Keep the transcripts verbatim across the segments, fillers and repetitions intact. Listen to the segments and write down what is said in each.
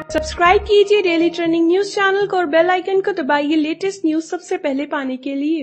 Subscribe कीजिए daily trending news channel को और बेल आइकन को दबाइए लेटेस्ट न्यूज सबसे पहले पाने के लिए।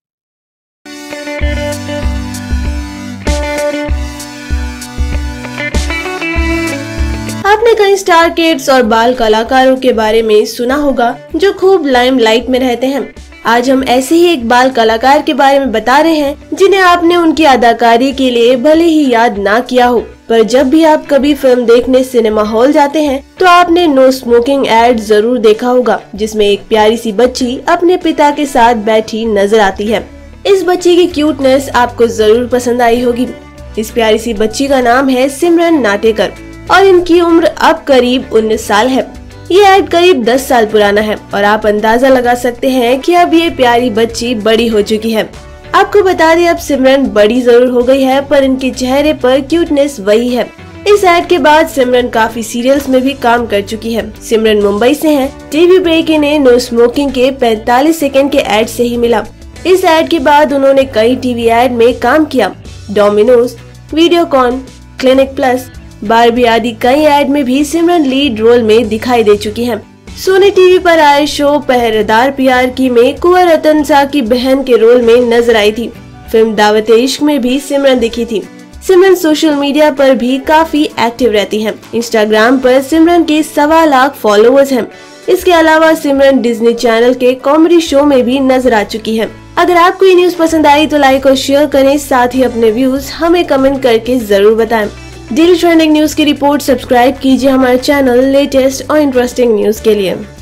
आपने कई स्टार किड्स और बाल कलाकारों के बारे में सुना होगा जो खूब लाइमलाइट में रहते हैं। आज हम ऐसे ही एक बाल कलाकार के बारे में बता रहे हैं जिन्हें आपने उनकी अदाकारी के लिए भले ही याद ना किया हो, पर जब भी आप कभी फिल्म देखने सिनेमा हॉल जाते हैं तो आपने नो स्मोकिंग एड जरूर देखा होगा, जिसमें एक प्यारी सी बच्ची अपने पिता के साथ बैठी नजर आती है। इस बच्ची की क्यूटनेस आपको जरूर पसंद आई होगी। इस प्यारी सी बच्ची का नाम है सिमरन नाटेकर और इनकी उम्र अब करीब उन्नीस साल है। ये ऐड करीब दस साल पुराना है और आप अंदाजा लगा सकते हैं कि अब ये प्यारी बच्ची बड़ी हो चुकी है। आपको बता दें अब सिमरन बड़ी जरूर हो गई है, पर इनके चेहरे पर क्यूटनेस वही है। इस ऐड के बाद सिमरन काफी सीरियल्स में भी काम कर चुकी है। सिमरन मुंबई से हैं। टीवी ब्रेक इन्हें नो स्मोकिंग के पैंतालीस सेकंड के ऐड से ही मिला। इस ऐड के बाद उन्होंने कई टीवी ऐड में काम किया। Domino's, Videocon, Clinic Plus, Barbie आदि कई ऐड में भी सिमरन लीड रोल में दिखाई दे चुकी हैं। सोनी टीवी पर आए शो पहरेदार प्यार की में कुंवर रतन शाह की बहन के रोल में नजर आई थी। फिल्म दावत-ए-इश्क में भी सिमरन दिखी थी। सिमरन सोशल मीडिया पर भी काफी एक्टिव रहती हैं। इंस्टाग्राम पर सिमरन के सवा लाख फॉलोअर्स हैं। इसके अलावा सिमरन डिज्नी चैनल के कॉमेडी शो में भी नजर आ चुकी है। अगर आपको ये न्यूज पसंद आई तो लाइक और शेयर करें, साथ ही अपने व्यूज हमें कमेंट करके जरूर बताएं। डेली ट्रेंडिंग न्यूज की रिपोर्ट सब्सक्राइब कीजिए हमारे चैनल लेटेस्ट और इंटरेस्टिंग न्यूज के लिए।